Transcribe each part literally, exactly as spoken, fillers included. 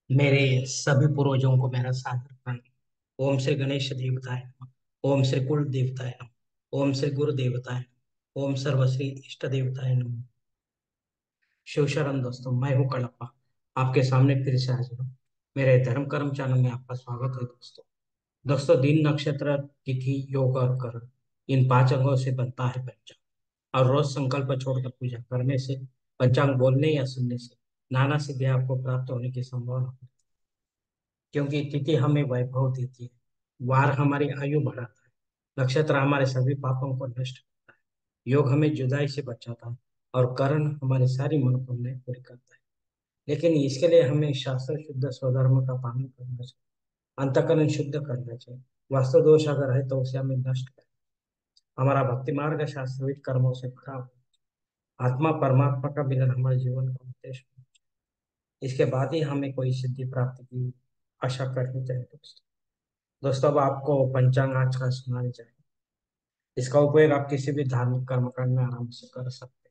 मेरे सभी पूर्वजों को मेरा सादर प्रणाम। ओम श्री गणेश देवताय नमः। ओम श्री कुल देवताय नमः। ओम श्री गुरु देवताय नमः। ओम सर्वश्री इष्ट देवताय नमः। शिव शरण दोस्तों, मैं हूँ कड़प्पा, आपके सामने फिर से हाजिर हूँ। मेरे धर्म कर्म चैनल में आपका स्वागत है दोस्तों। दोस्तों, दिन नक्षत्र तिथि योग और करण, इन पांच अंगों से बनता है पंचांग। और रोज संकल्प छोड़कर पूजा करने से, पंचांग बोलने या सुनने से नाना सिद्धि आपको प्राप्त होने की संभावना है। क्योंकि तिथि हमें वैभव देती है, वार हमारी आयु बढ़ाता है, नक्षत्र हमारे सभी पापों को नष्ट करता है, योग हमें जुदाई से बचाता है, और कर्ण हमारी सारी मनोकामनाएं पूरी करता है। लेकिन इसके लिए हमें शास्त्र शुद्ध स्वधर्म का पालन करना चाहिए, अंतःकरण शुद्ध करना चाहिए। वास्तु दोष अगर है तो उसे हमें नष्ट करें। हमारा भक्ति मार्ग शास्त्रविद कर्मों से भरा हो। आत्मा परमात्मा का मिलन हमारे जीवन का उद्देश्य हो। इसके बाद ही हमें कोई सिद्धि प्राप्ति की आशा करनी चाहिए दोस्तों। दोस्तों, अब आपको पंचांग आज का सुनाया जाए। इसका उपयोग आप किसी भी धार्मिक कर्मकांड में आराम से कर सकते हैं।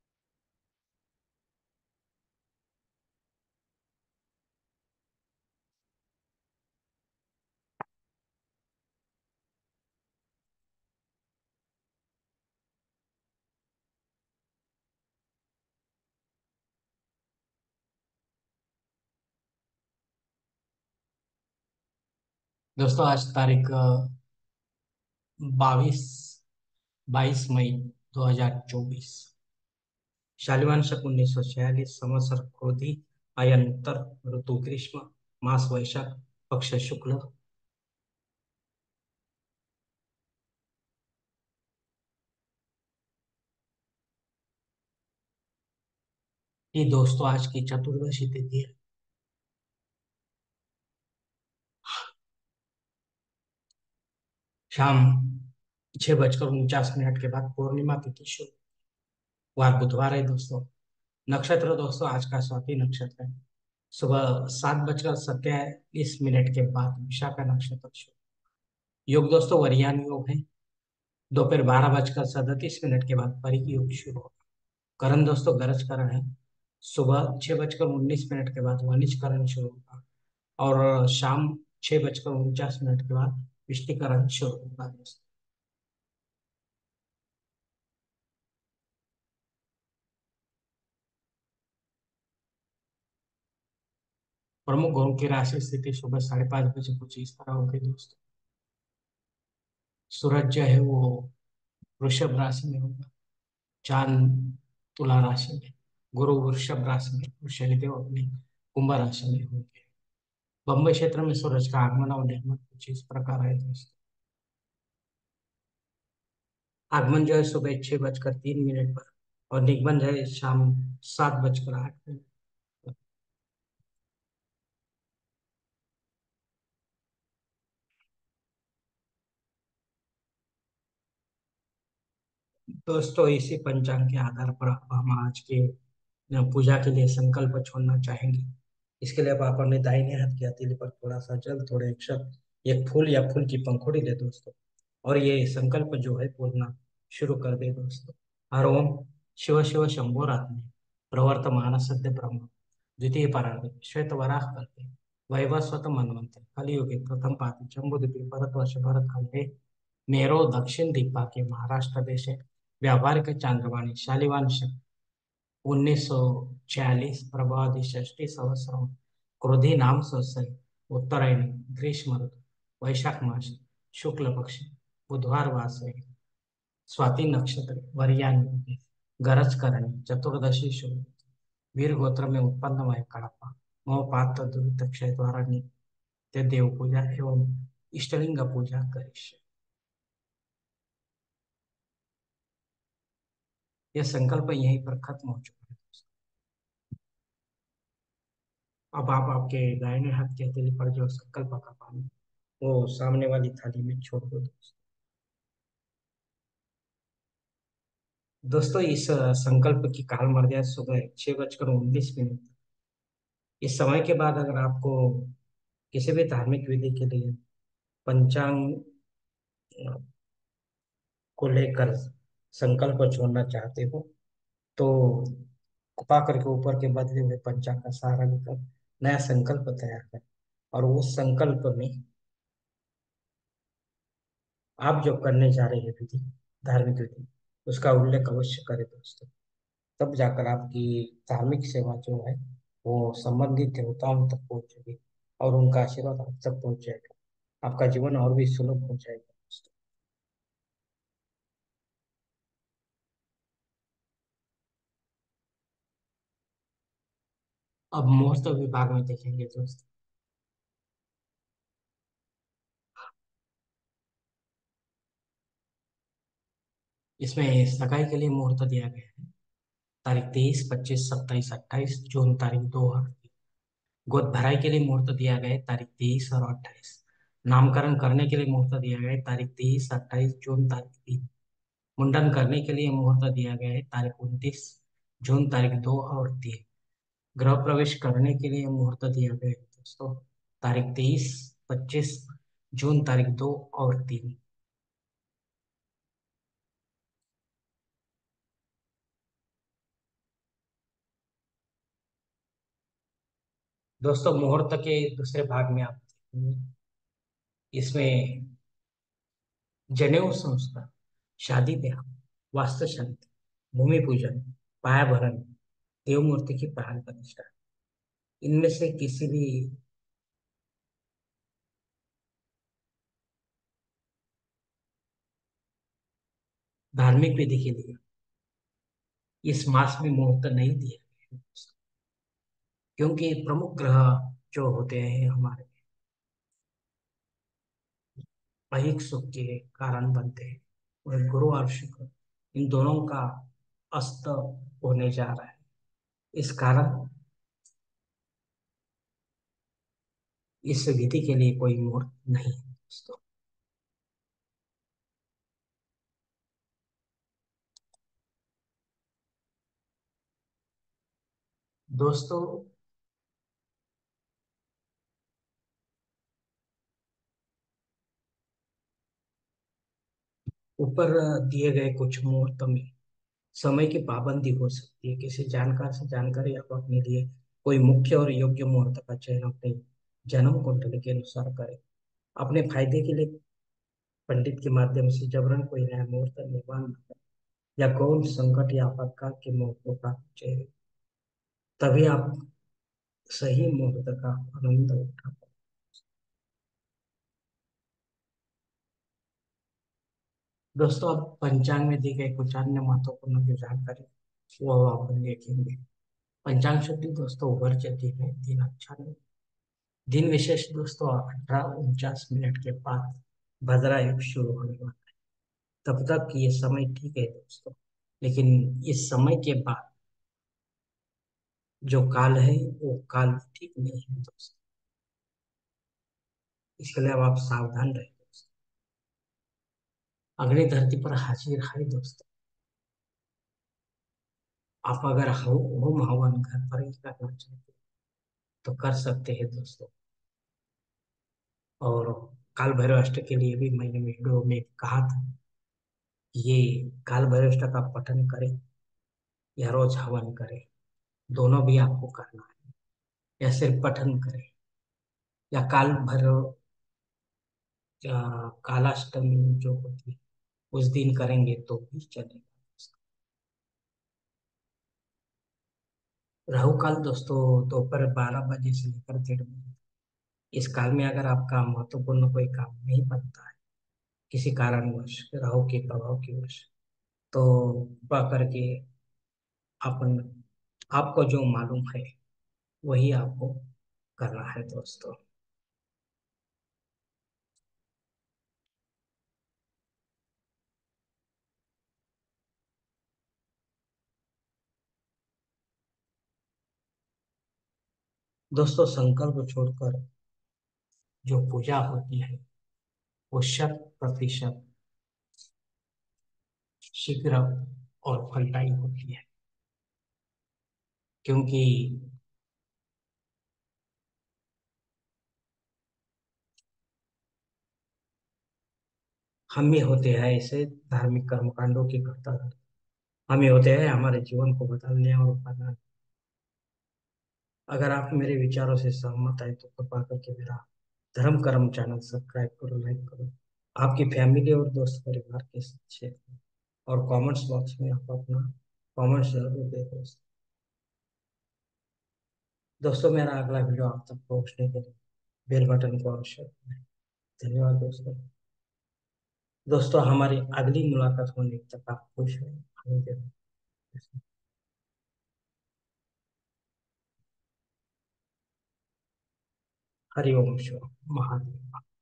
दोस्तों, आज तारीख बाईस बाईस मई दो हजार चौबीस, शालिवान शक उन्नीस सौ छियालीस, संवत्सर क्रोधी, आयन उत्तर, ऋतु ग्रीष्म, मास वैशाख, पक्ष शुक्ल। ये दोस्तों आज की चतुर्दशी तिथि है। शाम छह बजकर उनचास मिनट के बाद पूर्णिमा तिथि शुरू। वार बुधवार है दोस्तों। नक्षत्र दोस्तों आज का स्वाति नक्षत्र है। सुबह सात बजकर सत्ताईस मिनट के बाद विशाखा नक्षत्र शुरू। योग दोस्तों वरियान योग है। दोपहर बारह बजकर सैंतीस मिनट के बाद परिग योग शुरू होगा। करण दोस्तों गरज करण है। सुबह छह बजकर उन्नीस मिनट के बाद वनिज करण शुरू होगा। और शाम छह बजकर उनचास मिनट के बाद विष्टिकरण शुरू होगा दोस्तों। प्रमुख ग्रहों की राशि स्थिति सुबह साढ़े पाँच बजे कुछ इस तरह होगी दोस्तों। सूरज जो है वो वृषभ राशि में होगा। चांद तुला राशि में। गुरु वृषभ राशि में और शनिदेव अपनी कुंभ राशि में होंगे। बम्बई क्षेत्र में सूरज का आगमन और निर्गमन कुछ इस प्रकार है दोस्तों। आगमन जो है सुबह छह बजकर तीन मिनट पर, और निगमन जो है शाम सात बजकर आठ मिनट पर। दोस्तों, इसी पंचांग के आधार पर अब हम आज के अ, पूजा के लिए संकल्प छोड़ना चाहेंगे। इसके लिए अब आप अपने दाहिने हाथ की हथेली पर थोड़ा सा जल, थोड़े अक्षर, एक फूल या फूल की पंखुड़ी ले दोस्तों। और ये संकल्प जो है बोलना शुरू कर दे दोस्तों। हर ओम शिव शिव शंभोरात्मे प्रवर्तमान सद्य ब्रह्म द्वितीय परार्ध श्वेत वराह करते वैवस्वत मनवंतर कलियुगे प्रथम पाति जम्बूद्वीपे भरतवर्ष भरत खंडे मेरो दक्षिण दिग्भागे महाराष्ट्र देशे व्यावहारिक चांद्रवाणी शालिवान उन्नीस सौ छियालीस प्रभावती षष्ठी संवत्सरम क्रोधी नाम संवत्सर उत्तरायण ग्रीष्म ऋतु वैशाख मास शुक्ल पक्ष बुधवार वास स्वाति नक्षत्र वरियान योगी, गरज करणी चतुर्दशी शुभ। वीर गोत्र में उत्पन्न हुआ कड़प्पा मोह पात्र दुरित क्षय द्वारा नित्य देव पूजा एवं इष्टलिंग पूजा करिष्य। यह संकल्प यहीं पर खत्म हो चुका है। अब आप आपके दाहिने हाथ की हथेली पर जो संकल्प का पानी, वो सामने वाली थाली में छोड़ दो दोस्तों। दोस्तों, इस अ, संकल्प की काल मर्यादा सुबह छह बजकर उन्नीस मिनट। इस समय के बाद अगर आपको किसी भी धार्मिक विधि के लिए पंचांग अ, को लेकर संकल्प छोड़ना चाहते हो, तो कृपा करके ऊपर के बदले हुए पंचांग का सहारा लेकर नया संकल्प तैयार करें, और वो संकल्प में आप जो करने जा रहे हैं विधि, धार्मिक विधि, उसका उल्लेख अवश्य करें दोस्तों। तब जाकर आपकी धार्मिक सेवा जो है वो संबंधित देवताओं तक पहुंचेगी, और उनका आशीर्वाद आप तक पहुंच जाएगा। आपका जीवन और भी सुलभ हो जाएगा दोस्तों। अब मुहूर्त विभाग में देखेंगे दोस्तों। इसमें सगाई के लिए मुहूर्त दिया गया है, तारीख तेईस, पच्चीस, सत्ताईस, अट्ठाईस जून, तारीख दो। गोद भराई के लिए मुहूर्त दिया गया है तारीख तेईस और अट्ठाईस। नामकरण करने के लिए मुहूर्त दिया गया है तारीख तेईस, अट्ठाईस जून, तारीख तीन। मुंडन करने के लिए मुहूर्त दिया गया है तारीख उनतीस जून, तारीख दो और तीन। गृह प्रवेश करने के लिए मुहूर्त दिया गया है दोस्तों, तारीख तेईस, पच्चीस जून, तारीख दो और तीन। दोस्तों मुहूर्त के दूसरे भाग में आप देखेंगे, इसमें जनेऊ संस्कार, शादी ब्याह, वास्तु शांति, भूमि पूजन, पाया भरण, देव मूर्ति की प्राण प्रतिष्ठा, इनमें से किसी भी धार्मिक विधि के लिए इस मास में मुहूर्त नहीं दिया गया है, क्योंकि प्रमुख ग्रह जो होते हैं हमारे ऐहिक सुख के कारण बनते हैं, और गुरु और शुक्र, इन दोनों का अस्त होने जा रहा है। इस कारण इस विधि के लिए कोई मुहूर्त नहीं है दोस्तों। दोस्तों ऊपर दिए गए कुछ मुहूर्त में समय की पाबंदी हो सकती है। किसी जानकार से जानकारी आप अपने लिए कोई मुख्य और योग्य मुहूर्त का चयन अपने जन्म कुंडली के अनुसार करें। अपने फायदे के लिए पंडित के माध्यम से जबरन कोई नया मुहूर्त निर्माण न करें, या गौण संकट या आपातकाल के मुहूर्तों का चयन, तभी आप सही मुहूर्त का आनंद उठा पाए। दोस्तों अब पंचांग में दी गई कुछ अन्य महत्वपूर्ण जो जानकारी वो आप देखेंगे। पंचांग शुद्धि दोस्तों वर्ष दिन है, दिन अच्छा नहीं। दिन विशेष दोस्तों अठारह उनचास मिनट के बाद भद्रा युग शुरू होने वाला है। तब तक ये समय ठीक है दोस्तों, लेकिन इस समय के बाद जो काल है वो काल ठीक नहीं है दोस्तों। इसके लिए अब आप सावधान रहे दोस्तों। अगली धरती पर हाजिर है दोस्तों। आप अगर हो- होम हवन घर पर ही करना चाहते हैं तो कर सकते हैं दोस्तों। और काल भैरव अष्टक के लिए भी मैंने वीडियो में कहा था, ये काल भैरव अष्टक का पठन करें या रोज हवन करें, दोनों भी आपको करना है। या सिर्फ पठन करें, या काल भैरव या कालाष्टमी जो होती है उस दिन करेंगे तो भी चलेगा। राहु काल दोस्तों दोपहर बारह बजे से लेकर डेढ़ बजे। इस काल में अगर आपका महत्वपूर्ण कोई काम नहीं बनता है किसी कारणवश, राहु के प्रभाव की वश, तो कृपा करके अपन आपको जो मालूम है वही आपको करना है दोस्तों। दोस्तों संकल्प छोड़कर जो पूजा होती है वो शत प्रतिशत शीघ्र और फलदायी होती है, क्योंकि हम ही होते हैं ऐसे धार्मिक कर्मकांडों के कर्ता। हम ही होते हैं हमारे जीवन को बदलने और बनाने। अगर आप मेरे विचारों से सहमत आए तो कृपा करके मेरा धर्म कर्म चैनल सब्सक्राइब करो, लाइक करो, आपकी फैमिली और दोस्त परिवार के साथ शेयर करो, और कमेंट्स बॉक्स में आप अपना कमेंट्स जरूर दे दोस्तों। दोस्तों मेरा अगला वीडियो आप तक पहुंचने के लिए बेल बटन को अवश्य दबाएं। धन्यवाद दोस्तों। दोस्तों हमारी अगली मुलाकात होने तक आप खुश रहें, आनंद रहें। हरि ओम शिव महादेव।